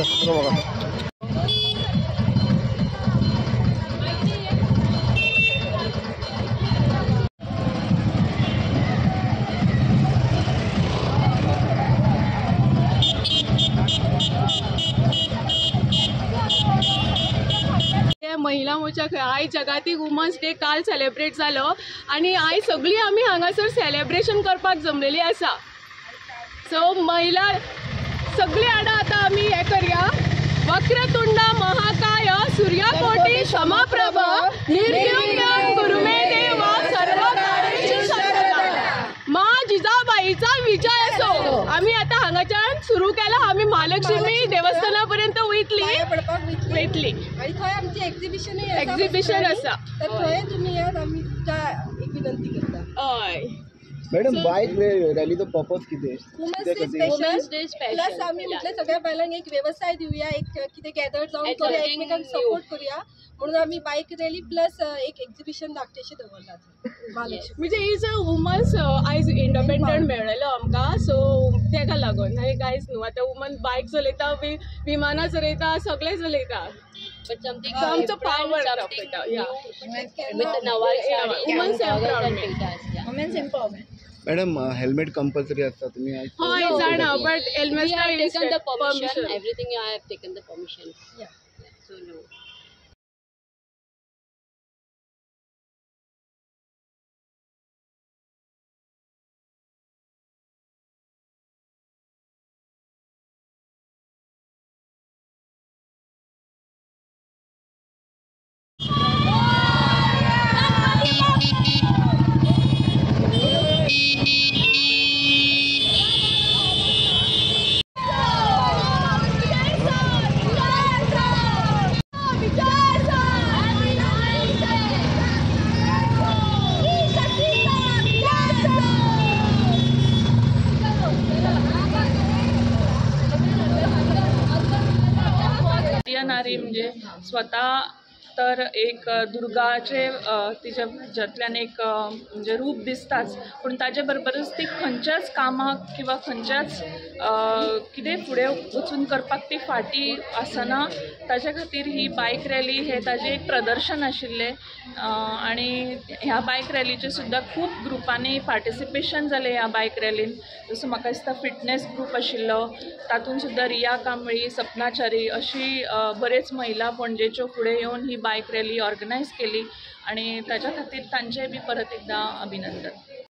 महिला मोर्चा आय जगातीक वुमन्स डे काल सेलिब्रेट जालो आणि आय सगळी आम्ही हांगासर सेलिब्रेशन करपाक जमलेली आसा। सो महिला सगळी आडा आता आम्ही हे करया, वक्रतुंड महाकाय सूर्यकोटि समप्रभ निर्विघ्नं कुरु मे देव सर्वकार्येषु सर्वदा। मा जिजाबाईचा विजय असो। आम्ही आता हांगाच्यान सुरू केला, आम्ही महालक्ष्मी देवस्थानापर्यंत वेटली आणि थंय आमची एक्झिबिशन आसा, तर थंय तुम्ही यात आम्ही तुमका एक विनंती करता। हय मैडम, बाइक रॅलीचो पर्पज कितें? वुमेन्स डे स्पेशल प्लस आम्ही म्हटलं सगळ्या बायलांक एक व्यवसाय दिवया, एक कितें गॅदर जाऊन करूया, एकमेकांक सपोर्ट करूया म्हणून आम्ही बाईक रॅली प्लस एक एक्झिबिशन धाकटेशें दवरला महालक्ष्मी। म्हणजे is a women's eyes independent मेळ्ळेलो आमकां, सो तेका लागून आनी कांयच न्हू। आतां वुमन बायक चलयता, विमानां चलयता, सगळें चलयता, आमचो पावर दाखयता। Women's empowerment. Madam, helmet compulsory असता, तुम्ही हय जाणा, but helmet taken the permission, everything I have taken the permission, so no. नारी म्हणजे स्वतः तर एक दुर्गाचे तिच्यातल्यान एक म्हणजे रूप दिसताच, पण ताजे बरोबरच ती खंयच्याच कामाक किंवा खंयच्याच कितें फुडें वचून करपाक ती फाटी आसना। ताजे खातीर ही बायक रॅली हे ताजें एक प्रदर्शन आशिल्लें आणि ह्या बायक रॅलीचे सुद्दां खूब ग्रुपांनी पार्टिसिपेशन जालें ह्या बायक रॅलीन। जसो म्हाका दिसता फिटनेस ग्रूप आशिल्लो, तातूंत सुद्दां रिया कांबळी, सपनाचारी अशी बरेच महिला पणजेच्यो फुडें येवन ही बायक रॅली ऑर्गनायज केली आणि ताच्या खातीर तांचें बी परत एकदां अभिनंदन।